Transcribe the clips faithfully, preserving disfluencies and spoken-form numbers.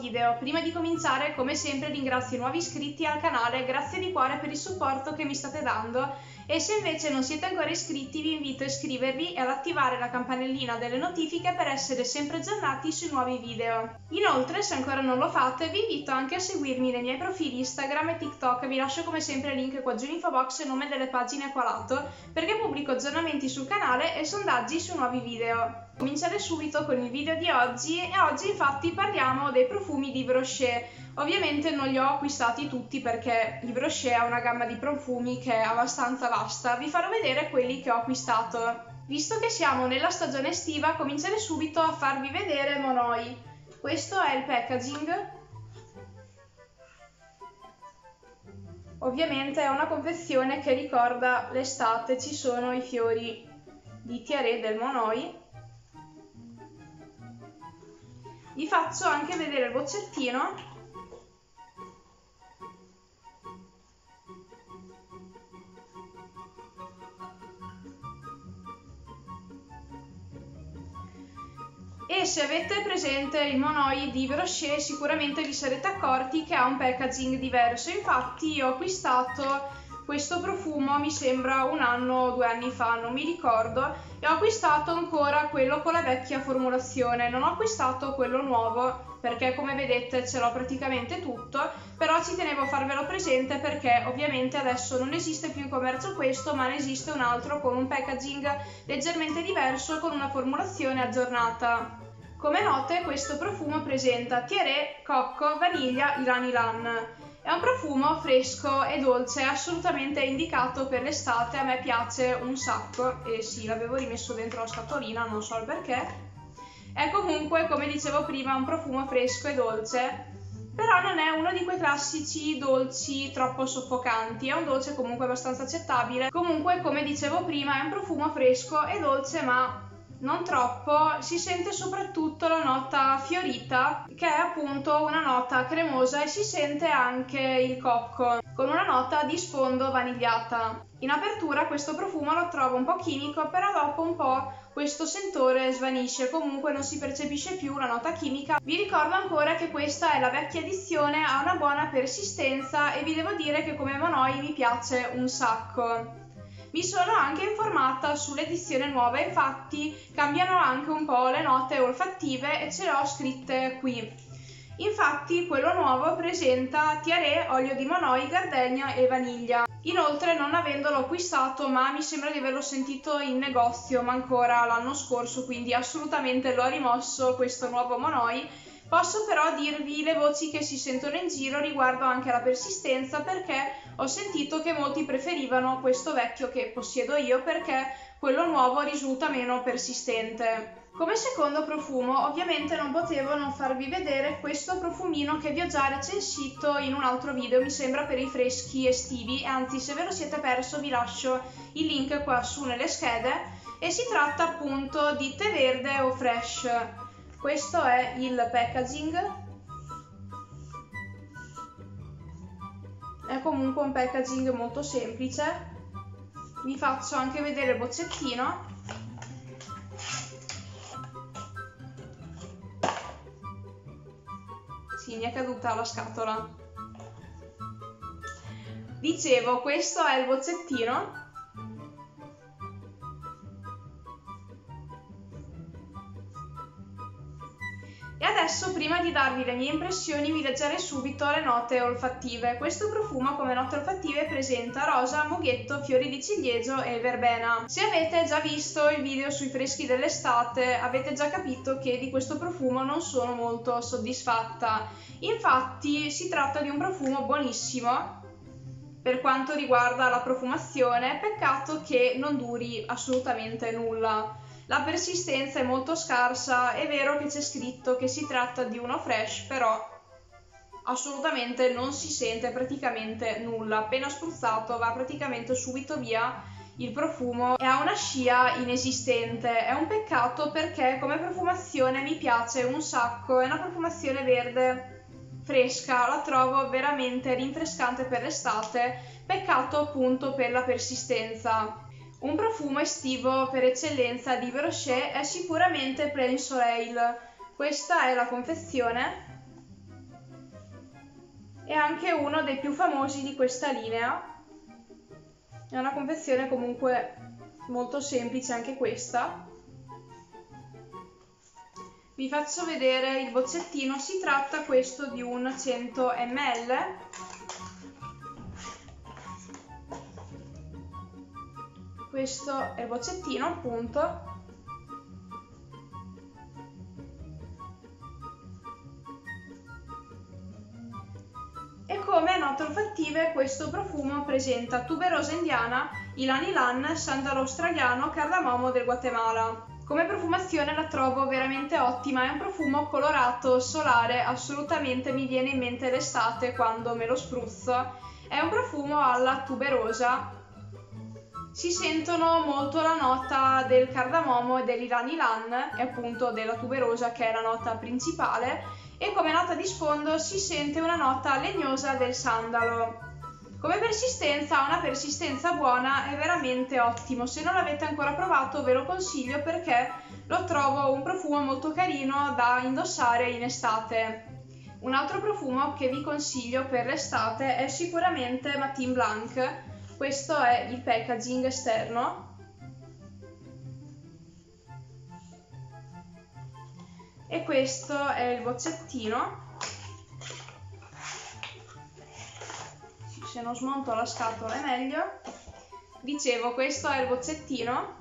video. Prima di cominciare, come sempre, ringrazio i nuovi iscritti al canale, grazie di cuore per il supporto che mi state dando e se invece non siete ancora iscritti vi invito a iscrivervi e ad attivare la campanellina delle notifiche per essere sempre aggiornati sui nuovi video. Inoltre, se ancora non lo fate, vi invito anche a seguirmi nei miei profili Instagram e TikTok, vi lascio come sempre il link qua giù in info box e il nome delle pagine qua lato, perché pubblico aggiornamenti sul canale e sondaggi su nuovi video. Cominciare subito con il video di oggi e oggi infatti parliamo dei profumi di Yves Rocher. Ovviamente non li ho acquistati tutti perché Yves Rocher ha una gamma di profumi che è abbastanza vasta, vi farò vedere quelli che ho acquistato. Visto che siamo nella stagione estiva, comincerei subito a farvi vedere Monoi. Questo è il packaging. Ovviamente è una confezione che ricorda l'estate, ci sono i fiori di Thierry del Monoi. Vi faccio anche vedere il boccettino. E se avete presente il Monoi di Yves Rocher sicuramente vi sarete accorti che ha un packaging diverso. Infatti io ho acquistato questo profumo, mi sembra un anno o due anni fa, non mi ricordo, e ho acquistato ancora quello con la vecchia formulazione. Non ho acquistato quello nuovo perché come vedete ce l'ho praticamente tutto, però ci tenevo a farvelo presente perché ovviamente adesso non esiste più in commercio questo, ma ne esiste un altro con un packaging leggermente diverso con una formulazione aggiornata. Come note, questo profumo presenta Thierry, cocco, vaniglia, ylang ylang. È un profumo fresco e dolce, assolutamente indicato per l'estate, a me piace un sacco e sì, l'avevo rimesso dentro la scatolina, non so il perché. È comunque, come dicevo prima, un profumo fresco e dolce, però non è uno di quei classici dolci troppo soffocanti, è un dolce comunque abbastanza accettabile. Comunque, come dicevo prima, è un profumo fresco e dolce, ma non troppo. Si sente soprattutto la nota fiorita, che è appunto una nota cremosa, e si sente anche il cocco, con una nota di sfondo vanigliata. In apertura questo profumo lo trovo un po' chimico, però dopo un po' questo sentore svanisce, comunque non si percepisce più la nota chimica. Vi ricordo ancora che questa è la vecchia edizione, ha una buona persistenza e vi devo dire che come Monoi mi piace un sacco. Mi sono anche informata sull'edizione nuova, infatti cambiano anche un po' le note olfattive e ce le ho scritte qui. Infatti quello nuovo presenta Thierry, olio di Monoi, gardenia e vaniglia. Inoltre, non avendolo acquistato, ma mi sembra di averlo sentito in negozio, ma ancora l'anno scorso, quindi assolutamente l'ho rimosso questo nuovo Monoi. Posso però dirvi le voci che si sentono in giro riguardo anche alla persistenza, perché ho sentito che molti preferivano questo vecchio che possiedo io perché quello nuovo risulta meno persistente. Come secondo profumo ovviamente non potevo non farvi vedere questo profumino che vi ho già recensito in un altro video, mi sembra per i freschi estivi, anzi se ve lo siete perso vi lascio il link qua su nelle schede, e si tratta appunto di tè verde o fresh. Questo è il packaging, è comunque un packaging molto semplice. Vi faccio anche vedere il boccettino. Sì, mi è caduta la scatola. Dicevo, questo è il boccettino. E adesso, prima di darvi le mie impressioni, vi leggerei subito le note olfattive. Questo profumo come note olfattive presenta rosa, mughetto, fiori di ciliegio e verbena. Se avete già visto il video sui freschi dell'estate, avete già capito che di questo profumo non sono molto soddisfatta. Infatti si tratta di un profumo buonissimo per quanto riguarda la profumazione, peccato che non duri assolutamente nulla. La persistenza è molto scarsa, è vero che c'è scritto che si tratta di uno fresh, però assolutamente non si sente praticamente nulla. Appena spruzzato va praticamente subito via il profumo e ha una scia inesistente. È un peccato perché come profumazione mi piace un sacco, è una profumazione verde fresca, la trovo veramente rinfrescante per l'estate, peccato appunto per la persistenza. Un profumo estivo per eccellenza di Yves Rocher è sicuramente Plein Soleil. Questa è la confezione. È anche uno dei più famosi di questa linea. È una confezione comunque molto semplice anche questa. Vi faccio vedere il bozzettino. Si tratta questo di un cento millilitri. Questo è il bozzettino, appunto. E come note olfattive questo profumo presenta tuberosa indiana, ylang ylang, sandalo australiano, cardamomo del Guatemala. Come profumazione la trovo veramente ottima, è un profumo colorato, solare, assolutamente mi viene in mente l'estate quando me lo spruzzo. È un profumo alla tuberosa. Si sentono molto la nota del cardamomo e dell'ylang ylang e appunto della tuberosa, che è la nota principale, e come nota di sfondo si sente una nota legnosa del sandalo. Come persistenza ha una persistenza buona, è veramente ottimo. Se non l'avete ancora provato ve lo consiglio perché lo trovo un profumo molto carino da indossare in estate. Un altro profumo che vi consiglio per l'estate è sicuramente Matin Blanc. Questo è il packaging esterno. E questo è il bozzettino. Se non smonto la scatola è meglio. Dicevo, questo è il bozzettino.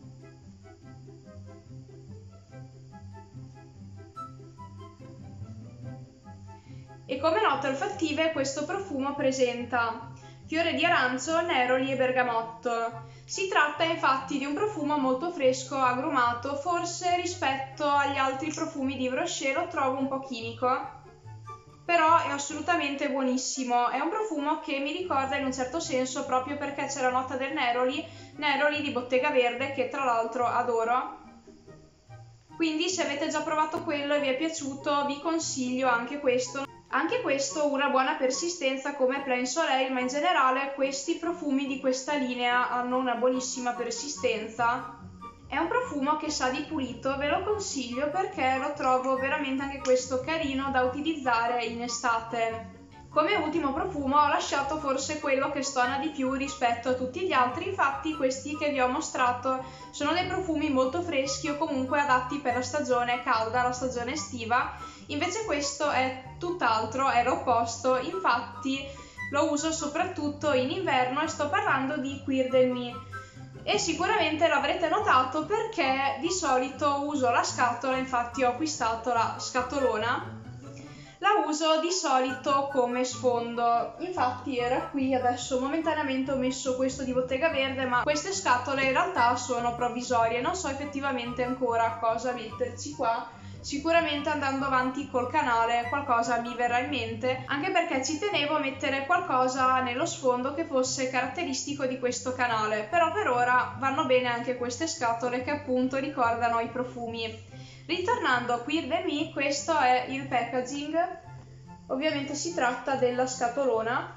E come note olfattive questo profumo presenta fiore di arancio, neroli e bergamotto. Si tratta infatti di un profumo molto fresco, agrumato, forse rispetto agli altri profumi di Yves Rocher lo trovo un po' chimico, però è assolutamente buonissimo. È un profumo che mi ricorda in un certo senso, proprio perché c'è la nota del neroli, neroli di Bottega Verde, che tra l'altro adoro. Quindi se avete già provato quello e vi è piaciuto, vi consiglio anche questo. Anche questo una buona persistenza come Plain Soleil, ma in generale questi profumi di questa linea hanno una buonissima persistenza. È un profumo che sa di pulito, ve lo consiglio perché lo trovo veramente anche questo carino da utilizzare in estate. Come ultimo profumo ho lasciato forse quello che stona di più rispetto a tutti gli altri, infatti questi che vi ho mostrato sono dei profumi molto freschi o comunque adatti per la stagione calda, la stagione estiva, invece questo è tutt'altro, è l'opposto, infatti lo uso soprattutto in inverno e sto parlando di Cuir de Nuit. E sicuramente l'avrete notato perché di solito uso la scatola, infatti ho acquistato la scatolona. La uso di solito come sfondo, infatti era qui, adesso momentaneamente ho messo questo di Bottega Verde, ma queste scatole in realtà sono provvisorie, non so effettivamente ancora cosa metterci qua. Sicuramente andando avanti col canale qualcosa mi verrà in mente, anche perché ci tenevo a mettere qualcosa nello sfondo che fosse caratteristico di questo canale, però per ora vanno bene anche queste scatole che appunto ricordano i profumi. Ritornando a Cuir de Nuit, questo è il packaging, ovviamente si tratta della scatolona.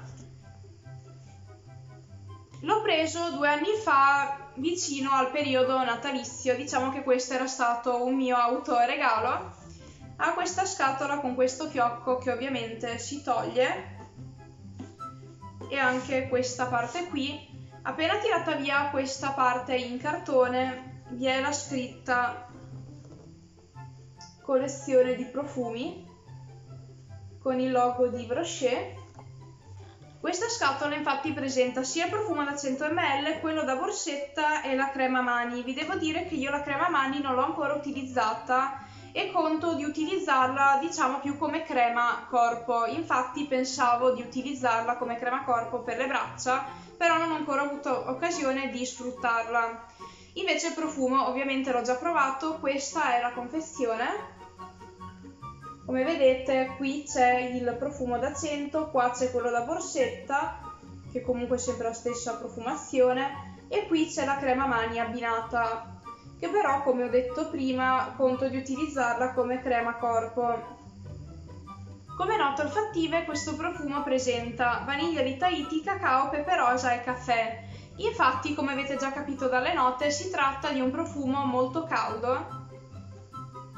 L'ho preso due anni fa vicino al periodo natalizio, diciamo che questo era stato un mio autoregalo. Ha questa scatola con questo fiocco che ovviamente si toglie e anche questa parte qui. Appena tirata via questa parte in cartone vi è la scritta collezione di profumi con il logo di Yves Rocher. Questa scatola infatti presenta sia il profumo da cento millilitri, quello da borsetta e la crema mani. Vi devo dire che io la crema mani non l'ho ancora utilizzata e conto di utilizzarla diciamo più come crema corpo, infatti pensavo di utilizzarla come crema corpo per le braccia, però non ho ancora avuto occasione di sfruttarla. Invece il profumo ovviamente l'ho già provato, questa è la confezione. Come vedete qui c'è il profumo da cento, qua c'è quello da borsetta, che comunque è sempre la stessa profumazione, e qui c'è la crema mani abbinata, che però come ho detto prima conto di utilizzarla come crema corpo. Come note olfattive questo profumo presenta vaniglia di Tahiti, cacao, pepe rosa e caffè. Infatti, come avete già capito dalle note, si tratta di un profumo molto caldo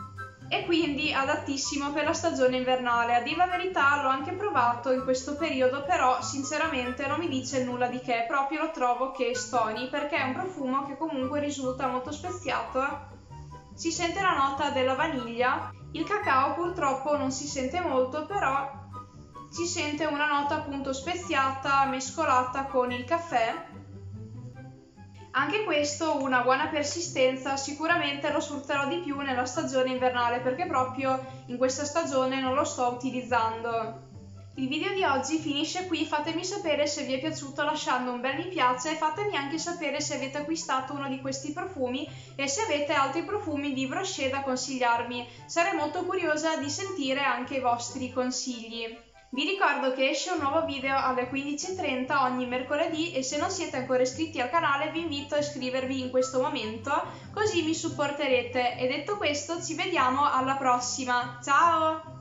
e quindi adattissimo per la stagione invernale. A dir la verità l'ho anche provato in questo periodo, però sinceramente non mi dice nulla di che, proprio lo trovo che stoni, perché è un profumo che comunque risulta molto speziato. Si sente la nota della vaniglia, il cacao purtroppo non si sente molto, però si sente una nota appunto speziata mescolata con il caffè. Anche questo una buona persistenza, sicuramente lo sfrutterò di più nella stagione invernale perché proprio in questa stagione non lo sto utilizzando. Il video di oggi finisce qui, fatemi sapere se vi è piaciuto lasciando un bel mi piace e fatemi anche sapere se avete acquistato uno di questi profumi e se avete altri profumi di Yves Rocher da consigliarmi. Sarei molto curiosa di sentire anche i vostri consigli. Vi ricordo che esce un nuovo video alle quindici e trenta ogni mercoledì e se non siete ancora iscritti al canale vi invito a iscrivervi in questo momento, così mi supporterete. E detto questo ci vediamo alla prossima, ciao!